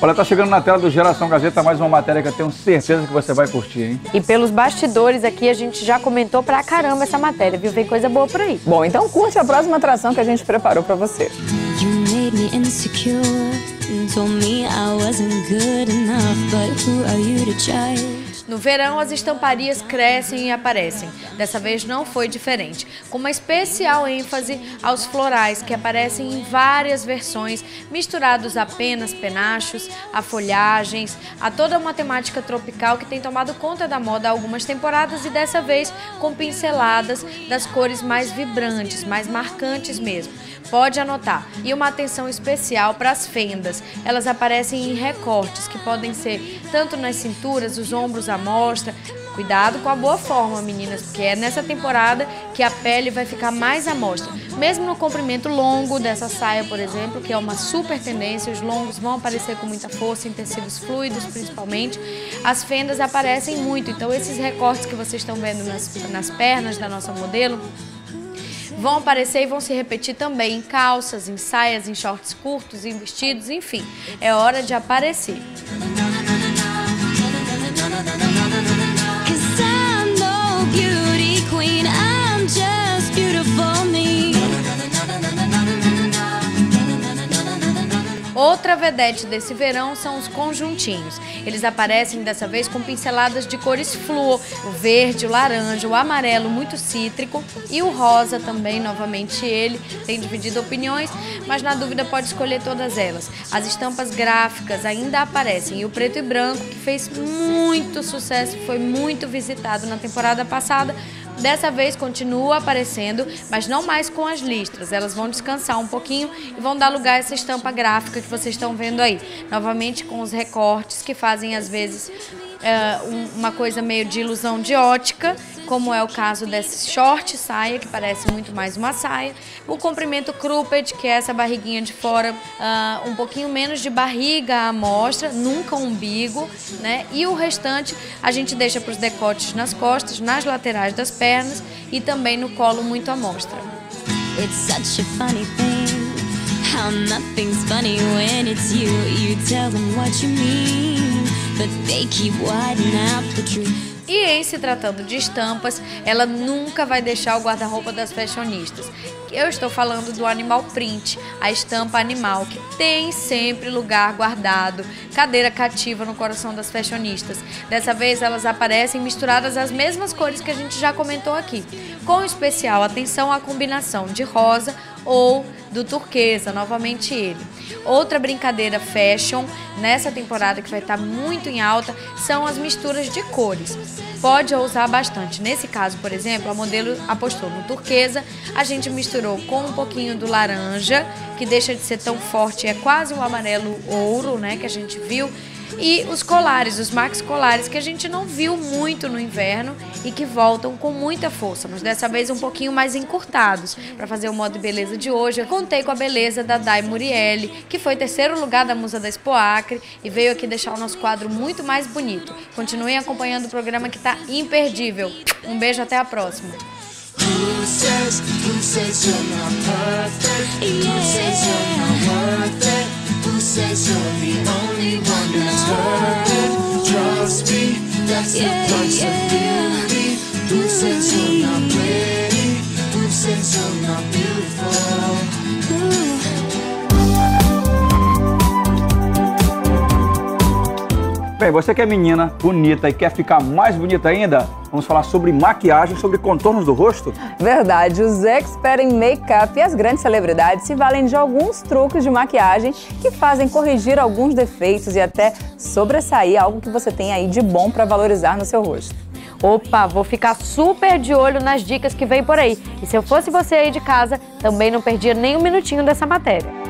Olha, tá chegando na tela do Geração Gazeta mais uma matéria que eu tenho certeza que você vai curtir, hein? E pelos bastidores aqui, a gente já comentou pra caramba essa matéria, viu? Vem coisa boa por aí. Bom, então curte a próxima atração que a gente preparou pra você. You made me insecure and told me I wasn't good enough, but who are you to judge? No verão, as estamparias crescem e aparecem. Dessa vez não foi diferente, com uma especial ênfase aos florais, que aparecem em várias versões, misturados a apenas penachos, a folhagens, a toda uma temática tropical que tem tomado conta da moda há algumas temporadas e dessa vez com pinceladas das cores mais vibrantes, mais marcantes mesmo. Pode anotar. E uma atenção especial para as fendas. Elas aparecem em recortes, que podem ser tanto nas cinturas, os ombros à mostra. Cuidado com a boa forma, meninas, porque é nessa temporada que a pele vai ficar mais à mostra. Mesmo no comprimento longo dessa saia, por exemplo, que é uma super tendência, os longos vão aparecer com muita força, em tecidos fluidos principalmente. As fendas aparecem muito, então esses recortes que vocês estão vendo nas pernas da nossa modelo vão aparecer e vão se repetir também em calças, em saias, em shorts curtos, em vestidos, enfim. É hora de aparecer. Outra vedete desse verão são os conjuntinhos. Eles aparecem dessa vez com pinceladas de cores fluo, o verde, o laranja, o amarelo muito cítrico e o rosa também, novamente ele, tem dividido opiniões, mas na dúvida pode escolher todas elas. As estampas gráficas ainda aparecem e o preto e branco, que fez muito sucesso, foi muito visitado na temporada passada, dessa vez continua aparecendo, mas não mais com as listras. Elas vão descansar um pouquinho e vão dar lugar a essa estampa gráfica que vocês estão vendo aí. Novamente com os recortes que fazem às vezes uma coisa meio de ilusão de ótica, como é o caso desse short saia, que parece muito mais uma saia. O comprimento cropped, que é essa barriguinha de fora, um pouquinho menos de barriga à mostra, nunca umbigo, né? E o restante a gente deixa para os decotes nas costas, nas laterais das pernas e também no colo muito à mostra. It's such a funny thing, how nothing's funny when it's you. You tell them what you mean, but they keep widening out the truth. E em se tratando de estampas, ela nunca vai deixar o guarda-roupa das fashionistas. Eu estou falando do animal print, a estampa animal, que tem sempre lugar guardado, cadeira cativa no coração das fashionistas. Dessa vez elas aparecem misturadas às mesmas cores que a gente já comentou aqui, com especial atenção à combinação de rosa ou do turquesa, novamente ele. Outra brincadeira fashion nessa temporada que vai estar muito em alta são as misturas de cores. Pode ousar bastante. Nesse caso, por exemplo, a modelo apostou no turquesa, a gente misturou com um pouquinho do laranja, que deixa de ser tão forte, é quase um amarelo ouro, né, que a gente viu. E os colares, os maxi colares, que a gente não viu muito no inverno e que voltam com muita força, mas dessa vez um pouquinho mais encurtados. Para fazer o modo de beleza de hoje, eu contei com a beleza da Dai Murielli, que foi terceiro lugar da Musa da Expo Acre e veio aqui deixar o nosso quadro muito mais bonito. Continuem acompanhando o programa que está imperdível. Um beijo, até a próxima. Who says you're not perfect? Who says you're not worth it? Who says you're the only one that's worth it? Trust me, that's the price of beauty. Who says you're not pretty? Who says you're not beautiful? Bem, você que é menina, bonita e quer ficar mais bonita ainda, vamos falar sobre maquiagem, sobre contornos do rosto? Verdade, os experts em make-up e as grandes celebridades se valem de alguns truques de maquiagem que fazem corrigir alguns defeitos e até sobressair algo que você tem aí de bom para valorizar no seu rosto. Opa, vou ficar super de olho nas dicas que vem por aí. E se eu fosse você aí de casa, também não perdia nem um minutinho dessa matéria.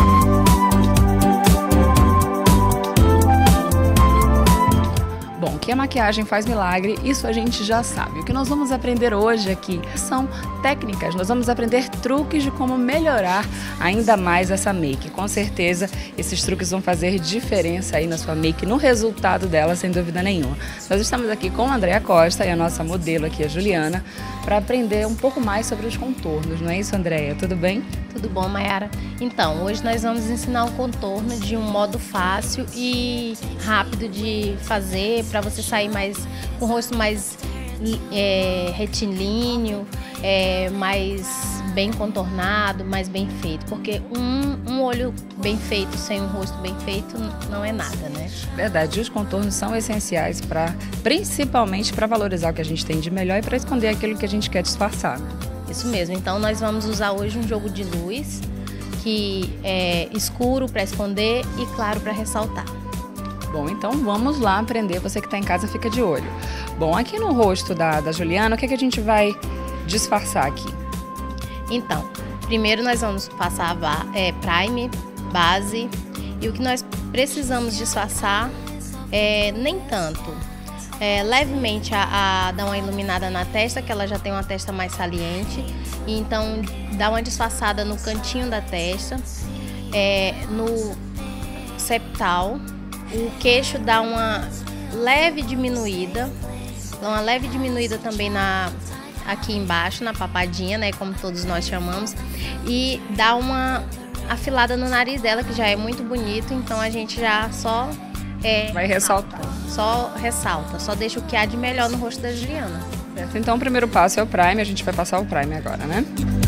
Bom, que a maquiagem faz milagre, isso a gente já sabe. O que nós vamos aprender hoje aqui são técnicas, nós vamos aprender truques de como melhorar ainda mais essa make. Com certeza, esses truques vão fazer diferença aí na sua make, no resultado dela, sem dúvida nenhuma. Nós estamos aqui com a Andréa Costa e a nossa modelo aqui, a Juliana, para aprender um pouco mais sobre os contornos. Não é isso, Andréa? Tudo bem? Tudo bom, Mayara? Então, hoje nós vamos ensinar o contorno de um modo fácil e rápido de fazer, para você sair com o rosto mais retilíneo, mais bem contornado, mais bem feito. Porque um olho bem feito sem um rosto bem feito não é nada, né? Verdade, os contornos são essenciais principalmente para valorizar o que a gente tem de melhor e para esconder aquilo que a gente quer disfarçar. Isso mesmo, então nós vamos usar hoje um jogo de luz que é escuro para esconder e claro para ressaltar. Bom, então vamos lá aprender, você que está em casa fica de olho. Bom, aqui no rosto da Juliana, o que a gente vai disfarçar aqui? Então, primeiro nós vamos passar primer, base, e o que nós precisamos disfarçar nem tanto. Levemente a dar uma iluminada na testa, que ela já tem uma testa mais saliente, e então dá uma disfarçada no cantinho da testa, no septal, o queixo dá uma leve diminuída, também aqui embaixo, na papadinha, né, como todos nós chamamos, e dá uma afilada no nariz dela, que já é muito bonito, então a gente já só vai ressaltar. Só ressalta, só deixa o que há de melhor no rosto da Juliana. Certo, então o primeiro passo é o primer, a gente vai passar o primer agora, né?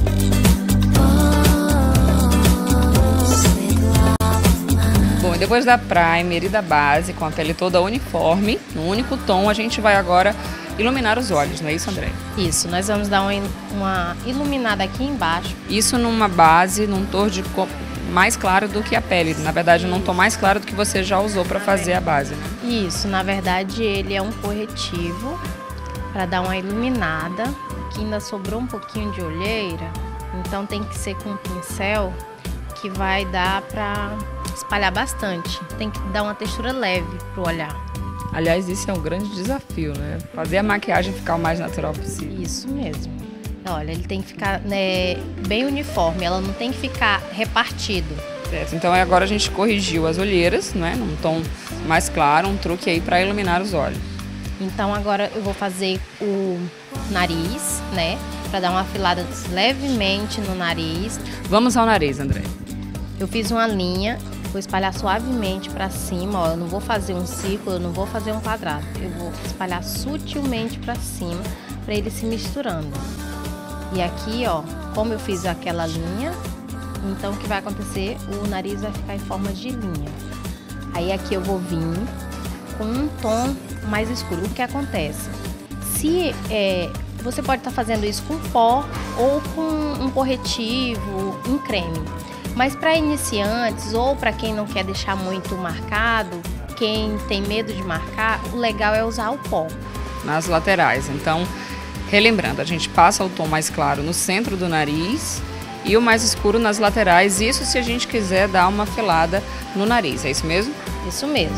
Bom, e depois da primer e da base, com a pele toda uniforme, no único tom, a gente vai agora iluminar os olhos, não é isso, André? Isso, nós vamos dar uma iluminada aqui embaixo. Isso numa base, num tom de mais claro do que a pele. Na verdade, num tom mais claro do que você já usou para fazer a base, né? Isso, na verdade, ele é um corretivo para dar uma iluminada. Aqui ainda sobrou um pouquinho de olheira, então tem que ser com um pincel que vai dar para espalhar bastante. Tem que dar uma textura leve pro olhar. Aliás, isso é um grande desafio, né? Fazer a maquiagem ficar o mais natural possível. Isso mesmo. Olha, ele tem que ficar bem uniforme, ela não tem que ficar repartido. Certo, então agora a gente corrigiu as olheiras, né? Num tom mais claro, um truque aí para iluminar os olhos. Então agora eu vou fazer o nariz, né? Para dar uma afilada levemente no nariz. Vamos ao nariz, André. Eu fiz uma linha, vou espalhar suavemente para cima, ó. Eu não vou fazer um círculo, eu não vou fazer um quadrado. Eu vou espalhar sutilmente para cima, para ele se misturando. E aqui, ó, como eu fiz aquela linha, então o que vai acontecer? O nariz vai ficar em forma de linha. Aí aqui eu vou vir com um tom mais escuro. O que acontece? Se você pode estar fazendo isso com pó ou com um corretivo, um creme. Mas para iniciantes ou para quem não quer deixar muito marcado, quem tem medo de marcar, o legal é usar o pó. Nas laterais, então... Relembrando, a gente passa o tom mais claro no centro do nariz e o mais escuro nas laterais. Isso se a gente quiser dar uma afilada no nariz, é isso mesmo? Isso mesmo.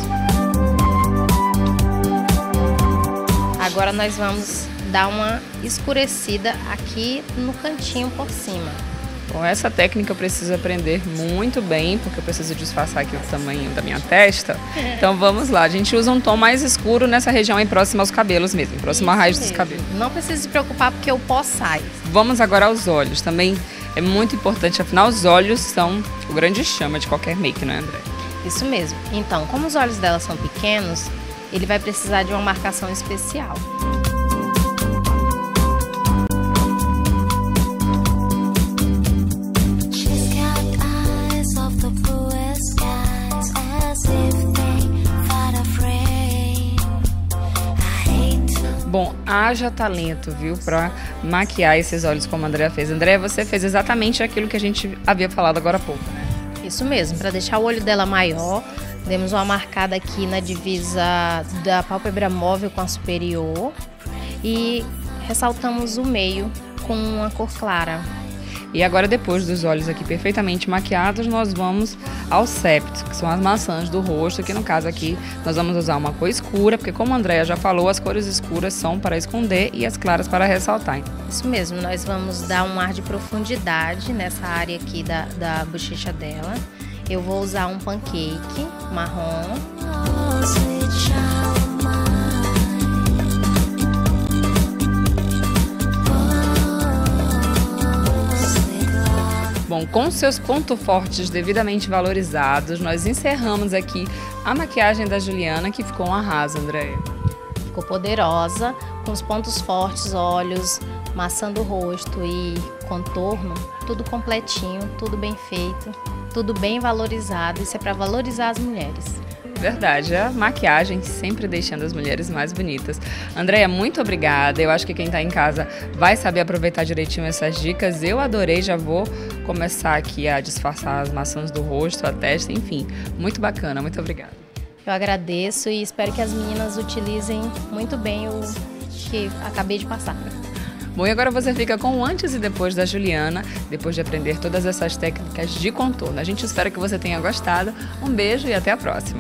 Agora nós vamos dar uma escurecida aqui no cantinho por cima. Bom, essa técnica eu preciso aprender muito bem, porque eu preciso disfarçar aqui o tamanho da minha testa. Então vamos lá, a gente usa um tom mais escuro nessa região aí próxima aos cabelos mesmo, próxima à raiz dos cabelos. Não precisa se preocupar porque o pó sai. Vamos agora aos olhos, também é muito importante, afinal os olhos são o grande chama de qualquer make, não é, André? Isso mesmo. Então, como os olhos dela são pequenos, ele vai precisar de uma marcação especial. Bom, haja talento, viu, pra maquiar esses olhos como a Andréa fez. Andréa, você fez exatamente aquilo que a gente havia falado agora há pouco, né? Isso mesmo, para deixar o olho dela maior, demos uma marcada aqui na divisa da pálpebra móvel com a superior e ressaltamos o meio com uma cor clara. E agora, depois dos olhos aqui perfeitamente maquiados, nós vamos ao septo, que são as maçãs do rosto, que no caso aqui nós vamos usar uma cor escura, porque como a Andréia já falou, as cores escuras são para esconder e as claras para ressaltar. Isso mesmo, nós vamos dar um ar de profundidade nessa área aqui da bochecha dela. Eu vou usar um pancake marrom. Bom, com seus pontos fortes devidamente valorizados, nós encerramos aqui a maquiagem da Juliana, que ficou um arraso, Andréia. Ficou poderosa, com os pontos fortes, olhos, maçã do rosto e contorno, tudo completinho, tudo bem feito, tudo bem valorizado. Isso é para valorizar as mulheres. Verdade, a maquiagem sempre deixando as mulheres mais bonitas. Andréia, muito obrigada. Eu acho que quem está em casa vai saber aproveitar direitinho essas dicas. Eu adorei, já vou começar aqui a disfarçar as maçãs do rosto, a testa, enfim. Muito bacana, muito obrigada. Eu agradeço e espero que as meninas utilizem muito bem o que acabei de passar. Bom, e agora você fica com o antes e depois da Juliana, depois de aprender todas essas técnicas de contorno. A gente espera que você tenha gostado. Um beijo e até a próxima.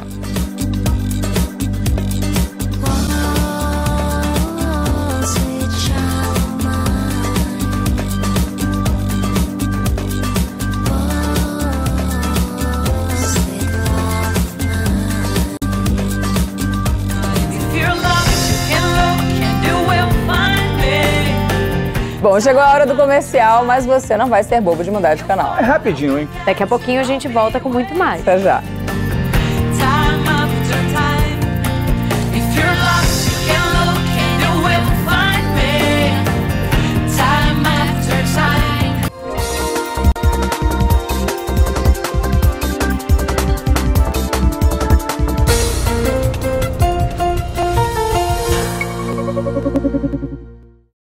Bom, chegou a hora do comercial, mas você não vai ser bobo de mudar de canal. É rapidinho, hein? Daqui a pouquinho a gente volta com muito mais. Até já.